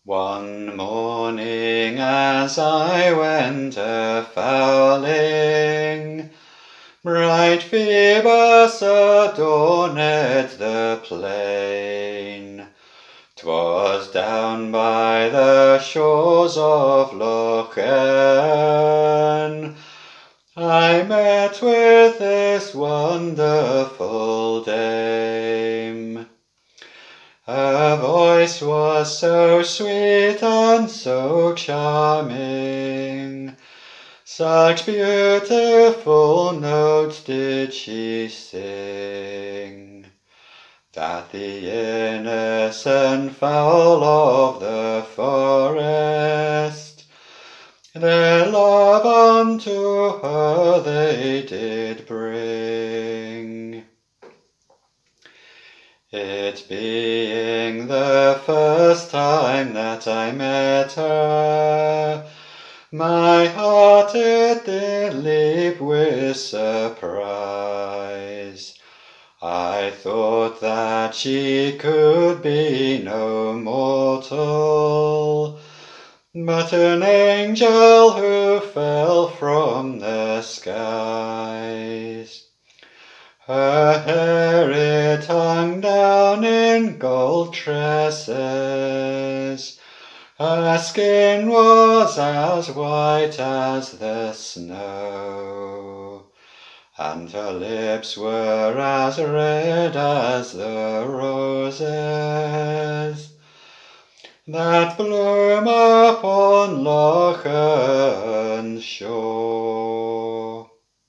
One morning as I went a-fowling, bright Phoebus adorned the plain. 'Twas down by the shores of Lough Erne I met with this wonderful dame. Her voice was so sweet and so charming, such beautiful notes did she sing, that the innocent fowl of the forest their love unto her they did bring. It being the first time that I met her, my heart it did leap with surprise. I thought that she could be no mortal, but an angel who fell from the skies. Her hair it hung down in gold tresses, her skin was as white as the snow, and her lips were as red as the roses that bloom upon Lough Erne's shore.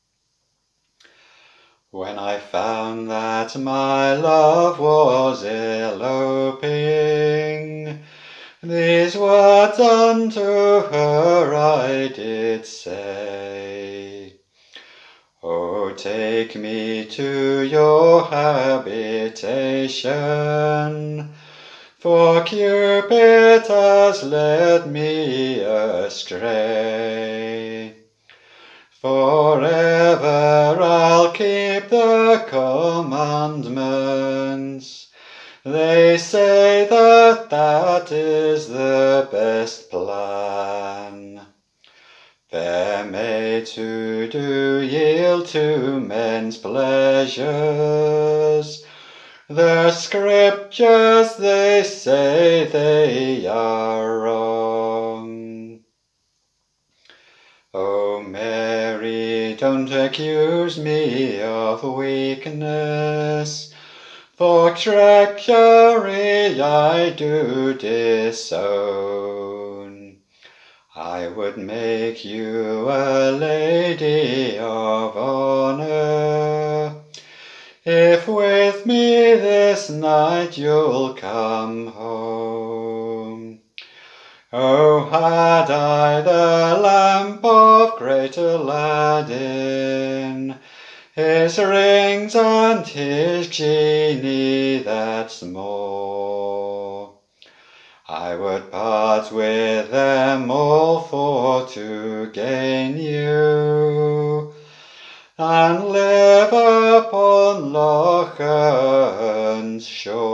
When I found that my love was eloping, these words unto her I did say: "Oh, take me to your habitation, for Cupid has led me astray. Forever I'll keep the commandments. They say that that is the best plan. Fair maids who do yield to men's pleasures, the scriptures they say they are wrong. Oh Mary, don't accuse me of weakness, for treachery I do disown. I would make you a lady of honour, if with me this night you'll come home. Oh, had I the lamp of great Aladdin, his rings and his genie that's more, I would part with them all for to gain you, and live upon Lough Erne's shore.